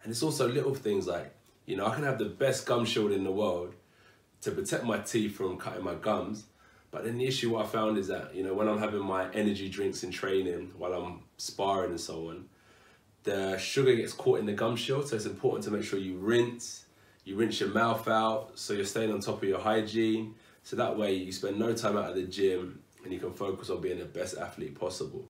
And it's also little things like, you know, I can have the best gum shield in the world to protect my teeth from cutting my gums. But then the issue what I found is that, you know, when I'm having my energy drinks in training, while I'm sparring and so on, the sugar gets caught in the gum shield. So it's important to make sure you rinse your mouth out, so you're staying on top of your hygiene. So that way you spend no time out of the gym and you can focus on being the best athlete possible.